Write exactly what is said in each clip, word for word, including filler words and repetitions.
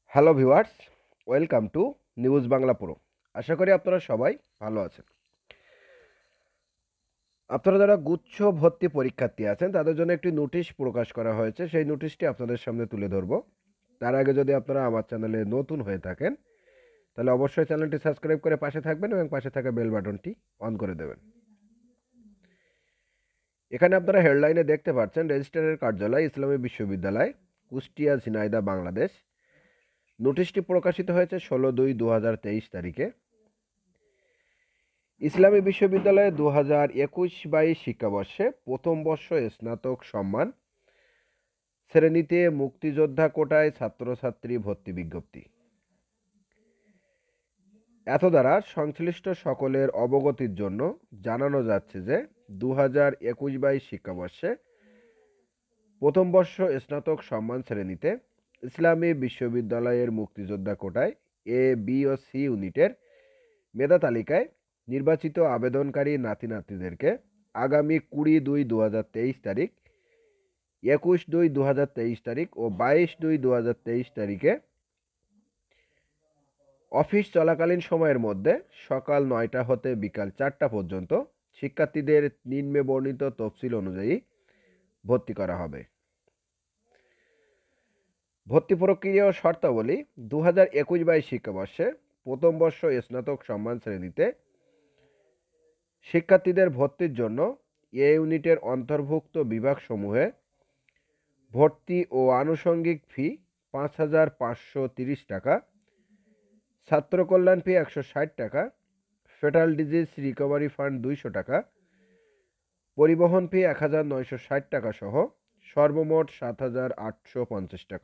Hello viewers, welcome to news Bangla pro. আশা করি আপনারা সবাই ভালো আছেন। আপনারা যারা গুচ্ছ ভর্তি পরীক্ষার্থী আছেন তাদের জন্য একটি নোটিশ প্রকাশ করা হয়েছে। সেই নোটিশটি আপনাদের সামনে তুলে ধরব। তার আগে যদি আপনারা আমার চ্যানেলে নতুন হয়ে থাকেন তাহলে অবশ্যই চ্যানেলটি সাবস্ক্রাইব করে পাশে থাকবেন এবং পাশে থাকা বেল বাটনটি অন করে দেবেন। এখানে আপনারা হেডলাইনে দেখতে পাচ্ছেন রেজিস্ট্রারের কার্যালয় ইসলামী বিশ্ববিদ্যালয়, কুষ্টিয়া, ঝিনাইদহ, বাংলাদেশ। নোটিশটি প্রকাশিত হয়েছে ষোলো দুই দু হাজার তেইশ তারিখে। ইসলামী বিশ্ববিদ্যালয়ে দু হাজার একুশ বাইশ শিক্ষাবর্ষে প্রথম বর্ষ স্নাতক সম্মান শ্রেণীতে মুক্তিযোদ্ধা কোটায় ছাত্রছাত্রী ভর্তি বিজ্ঞপ্তি। এত দ্বারা সংশ্লিষ্ট সকলের অবগতির জন্য জানানো যাচ্ছে যে দু হাজার একুশ বাইশ শিক্ষাবর্ষে প্রথম বর্ষ স্নাতক সম্মান শ্রেণীতে ইসলামী বিশ্ববিদ্যালয়ের মুক্তিযোদ্ধা কোটায় এ, বি ও সি ইউনিটের মেধা তালিকায় নির্বাচিত আবেদনকারী নাতি নাতনিদেরকে আগামী কুড়ি দুই দু হাজার তেইশ তারিখ, একুশ দুই দু হাজার তেইশ তারিখ ও বাইশ দুই দু হাজার তেইশ তারিখে অফিস চলাকালীন সময়ের মধ্যে সকাল নয়টা হতে বিকাল চারটা পর্যন্ত শিক্ষার্থীদের নিম্নে বর্ণিত তফসিল অনুযায়ী ভর্তি করা হবে। ভর্তি প্রক্রিয়া ও শর্তাবলী দু হাজার একুশ বাইশ শিক্ষাবর্ষে প্রথম বর্ষ স্নাতক সম্মান শ্রেণীতে শিক্ষার্থীদের ভর্তির জন্য এ ইউনিটের অন্তর্ভুক্ত বিভাগসমূহে ভর্তি ও আনুষঙ্গিক ফি পাঁচ হাজার পাঁচশো তিরিশ টাকা, ছাত্র কল্যাণ ফি একশো ষাট টাকা, ফেটাল ডিজিজ রিকভারি ফান্ড দুইশো টাকা, পরিবহন ফি এক হাজার নয়শো ষাট টাকা সহ সর্বমোট সাত হাজার আটশো পঞ্চাশ টাকা।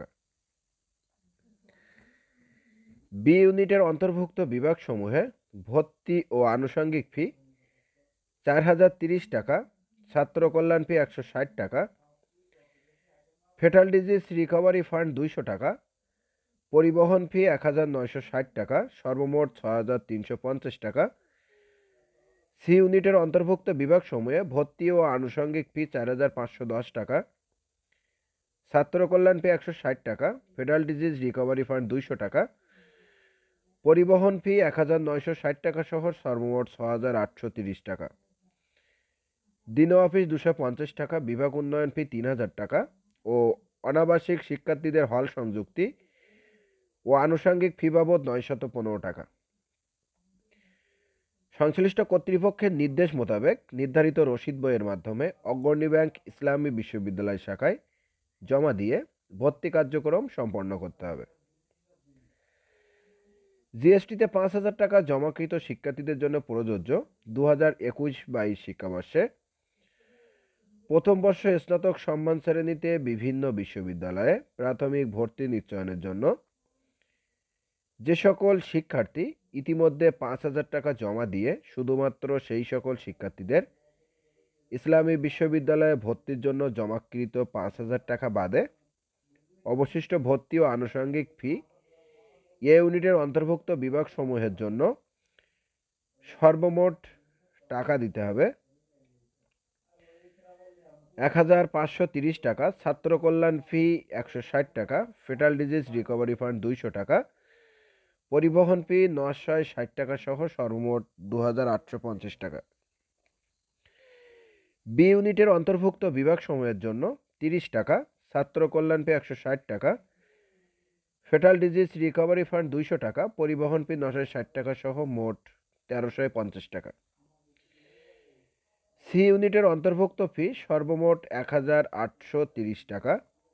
বি ইউনিটের অন্তর্ভুক্ত বিভাগসমূহে ভর্তি ও আনুষঙ্গিক ফি চার হাজার তিরিশ টাকা, ছাত্র কল্যাণ ফি একশো ষাট টাকা, ফেটাল ডিজিজ রিকভারি ফান্ড দুইশো টাকা, পরিবহন ফি এক হাজার নয়শো ষাট টাকা, সর্বমোট ছয় হাজার তিনশো পঞ্চাশ টাকা। সি ইউনিটের অন্তর্ভুক্ত বিভাগসমূহে ভর্তি ও আনুষঙ্গিক ফি চার হাজার পাঁচশো দশ টাকা, ছাত্র কল্যাণ ফি একশো ষাট টাকা, ফেটাল ডিজিজ রিকভারি ফান্ড দুইশো টাকা, পরিবহন ফি এক হাজার নয়শো ষাট টাকা সহ সর্বমোট ছ হাজার আটশো তিরিশ টাকা। দিন অফিস দুশো পঞ্চাশ টাকা, বিভাগ উন্নয়ন ফি তিন হাজার টাকা ও অনাবাসিক শিক্ষার্থীদের হল সংযুক্তি ও আনুষঙ্গিক ফি বাবদ নয়শত পনেরো টাকা। সংশ্লিষ্ট কর্তৃপক্ষের নির্দেশ মোতাবেক নির্ধারিত রসিদ বইয়ের মাধ্যমে অগ্রণী ব্যাংক ইসলামী বিশ্ববিদ্যালয় শাখায় জমা দিয়ে ভর্তি কার্যক্রম সম্পন্ন করতে হবে। জিএসটিতে পাঁচ হাজার টাকা জমাকৃত শিক্ষার্থীদের জন্য প্রযোজ্য দু হাজার একুশ বাইশ শিক্ষাবর্ষে প্রথম বর্ষ স্নাতক সম্মান শ্রেণীতে বিভিন্ন বিশ্ববিদ্যালয়ে প্রাথমিক ভর্তি নিশ্চয়নের জন্য যে সকল শিক্ষার্থী ইতিমধ্যে পাঁচ হাজার টাকা জমা দিয়ে শুধুমাত্র সেই সকল শিক্ষার্থীদের ইসলামী বিশ্ববিদ্যালয়ে ভর্তির জন্য জমাকৃত পাঁচ হাজার টাকা বাদে অবশিষ্ট ভর্তি ও আনুষঙ্গিক ফি এ ইউনিটের অন্তর্ভুক্ত বিভাগসমূহের জন্য সর্বমোট টাকা দিতে হবে এক হাজার পাঁচশো তিরিশ টাকা, ছাত্র কল্যাণ ফি একশো ষাট টাকা, ফেটাল ডিজিজ রিকভারি ফান্ড দুইশো টাকা, পরিবহন ফি নশো ষাট টাকা সহ সর্বমোট দু হাজার আটশো পঞ্চাশ টাকা। বি ইউনিটের অন্তর্ভুক্ত বিভাগসমূহের জন্য তিরিশ টাকা, ছাত্র কল্যাণ ফি একশো ষাট টাকা, ফেটাল ডিজিজ রিকভারি ফান্ড দুইশো টাকা, পরিবহন ফি নশো ষাট টাকা সহ মোট তেরোশো পঞ্চাশ টাকা। সি ইউনিটের অন্তর্ভুক্ত ফি সর্বমোট এক হাজার আটশো তিরিশ টাকা।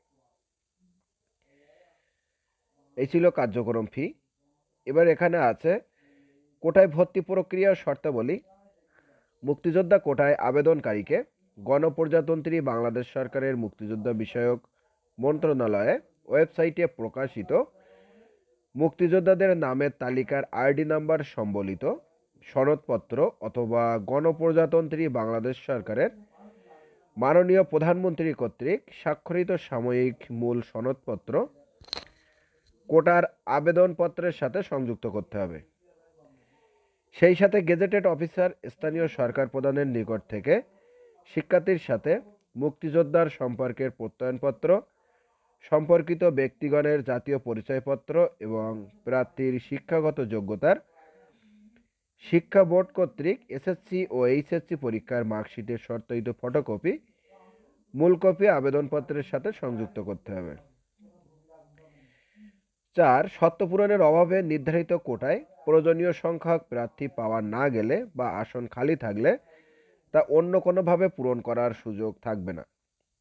এই ছিল কার্যক্রম ফি। এবার এখানে আছে কোটায় ভর্তি প্রক্রিয়া শর্তাবলী। মুক্তিযোদ্ধা কোটায় আবেদনকারীকে গণপ্রজাতন্ত্রী বাংলাদেশ সরকারের মুক্তিযোদ্ধা বিষয়ক মন্ত্রণালয়ে ওয়েবসাইটে প্রকাশিত মুক্তিযোদ্ধাদের নামের তালিকার আইডি নাম্বার সম্বলিত সনদপত্র অথবা গণপ্রজাতন্ত্রী বাংলাদেশ সরকারের মাননীয় প্রধানমন্ত্রী কর্তৃক স্বাক্ষরিত সাময়িক মূল সনদপত্র কোটার আবেদনপত্রের সাথে সংযুক্ত করতে হবে। সেই সাথে গেজেটেড অফিসার স্থানীয় সরকার প্রধানের নিকট থেকে শিক্ষার্থীর সাথে মুক্তিযোদ্ধার সম্পর্কের প্রত্যয়নপত্র সম্পর্কিত ব্যক্তিগণের জাতীয় পরিচয়পত্র এবং প্রার্থীর শিক্ষাগত যোগ্যতার শিক্ষা বোর্ড কর্তৃক এসএসসি ও এইচএসসি পরীক্ষার মার্কশিটের সত্যায়িত ফটোকপি মূল কপি আবেদনপত্রের সাথে সংযুক্ত করতে হবে। চার, সত্য পূরণের অভাবে নির্ধারিত কোটায় প্রয়োজনীয় সংখ্যক প্রার্থী পাওয়া না গেলে বা আসন খালি থাকলে তা অন্য কোনোভাবে পূরণ করার সুযোগ থাকবে না।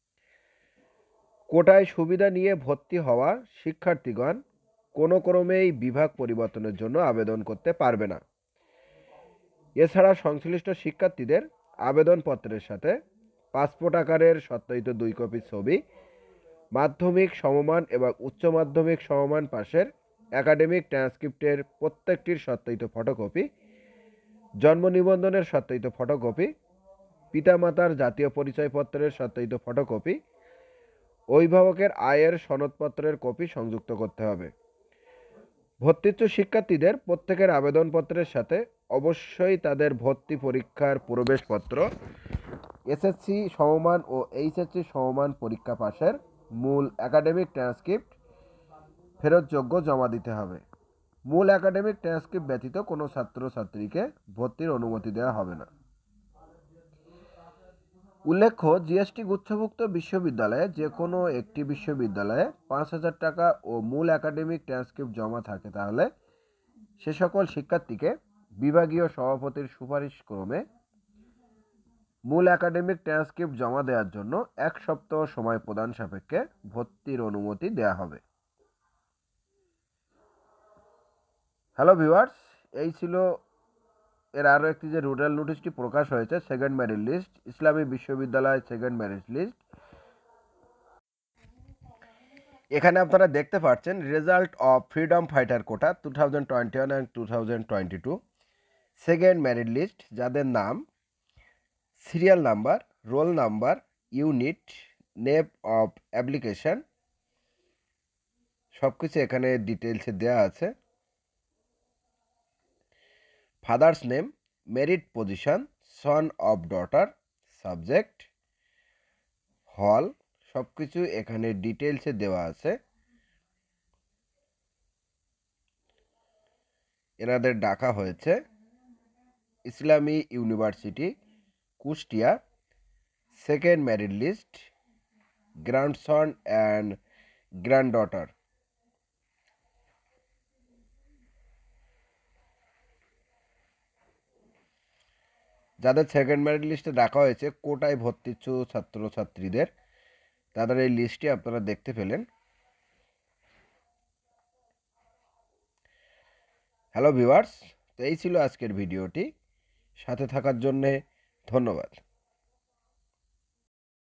কোটায় সুবিধা নিয়ে ভর্তি হওয়া শিক্ষার্থীগণ কোনো ক্রমেই বিভাগ পরিবর্তনের জন্য আবেদন করতে পারবে না। এছাড়া সংশ্লিষ্ট শিক্ষার্থীদের আবেদনপত্রের সাথে পাসপোর্ট আকারের সত্যায়িত দুই কপি ছবি, মাধ্যমিক সমমান এবং উচ্চ মাধ্যমিক সমমান পাশের একাডেমিক ট্রান্সক্রিপ্টের প্রত্যেকটির সত্যায়িত ফটোকপি, জন্ম নিবন্ধনের সত্যায়িত ফটোকপি, পিতামাতার জাতীয় পরিচয়পত্রের সত্যায়িত ফটোকপি, অভিভাবকের আয়ের সনদপত্রের কপি সংযুক্ত করতে হবে। ভর্তিচ্ছু শিক্ষার্থীদের প্রত্যেকের আবেদনপত্রের সাথে অবশ্যই তাদের ভর্তি পরীক্ষার প্রবেশপত্র, এসএসসি সমমান ও এইচএসসি সমমান পরীক্ষা পাশের মূল একাডেমিক ট্রান্সক্রিপ্ট ফেরতযোগ্য জমা দিতে হবে। মূল একাডেমিক ট্রান্সক্রিপ্ট ব্যতীত কোনো ছাত্রছাত্রীকে ভর্তির অনুমতি দেওয়া হবে না। উল্লেখ্য, জিএসটি গুচ্ছভুক্ত বিশ্ববিদ্যালয়ে যে কোনো একটি বিশ্ববিদ্যালয়ে পাঁচ হাজার টাকা ও মূল একাডেমিক ট্রান্সক্রিপ্ট জমা থাকে তাহলে সে সকল শিক্ষার্থীকে বিভাগীয় সভাপতির সুপারিশ ক্রমে মূল একাডেমিক ট্রান্সক্রিপ্ট জমা দেওয়ার জন্য এক সপ্তাহ সময় প্রদান সাপেক্ষে ভর্তির অনুমতি দেওয়া হবে। হ্যালো ভিউয়ার্স, এই ছিল এর আরও একটি যে রুরাল নোটিশটি প্রকাশ হয়েছে, সেকেন্ড মেরিট লিস্ট, ইসলামী বিশ্ববিদ্যালয় সেকেন্ড মেরিট লিস্ট। এখানে আপনারা দেখতে পাচ্ছেন result of freedom fighter quota two thousand twenty one and two thousand twenty two second merit list, যাদের নাম, serial number, roll number, unit, name of application সব কিছু এখানে ডিটেলসে দেওয়া আছে। Father's name, merit position, son of daughter, subject, hall সব কিছু এখানে ডিটেলসে দেওয়া আছে। এনাদের ডাকা হয়েছে Islami university Kushtia, second merit list, grandson and granddaughter. যাদের সেকেন্ড মেরিট লিস্টে ডাকা হয়েছে কোটায় ভর্তিচ্ছু ছাত্রছাত্রীদের, তাদের এই লিস্টটি আপনারা দেখতে পেলেন। হ্যালো ভিউয়ার্স, তো এই ছিল আজকের ভিডিওটি। সাথে থাকার জন্যে ধন্যবাদ।